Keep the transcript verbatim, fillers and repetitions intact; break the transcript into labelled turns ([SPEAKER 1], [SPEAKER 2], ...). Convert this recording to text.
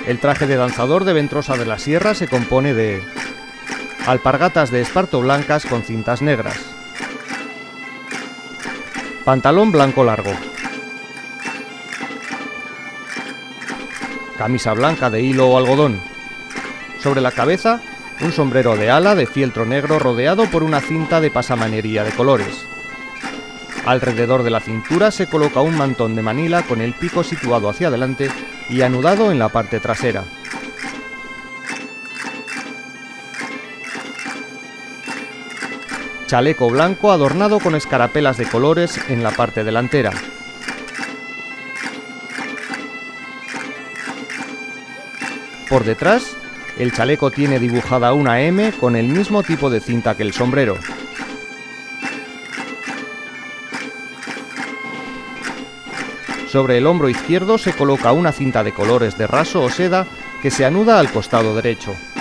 [SPEAKER 1] El traje de danzador de Ventrosa de la Sierra se compone de alpargatas de esparto blancas con cintas negras, pantalón blanco largo, camisa blanca de hilo o algodón, sobre la cabeza un sombrero de ala de fieltro negro rodeado por una cinta de pasamanería de colores. Alrededor de la cintura se coloca un mantón de Manila con el pico situado hacia adelante y anudado en la parte trasera. Chaleco blanco adornado con escarapelas de colores en la parte delantera. Por detrás, el chaleco tiene dibujada una M con el mismo tipo de cinta que el sombrero. Sobre el hombro izquierdo se coloca una cinta de colores de raso o seda que se anuda al costado derecho.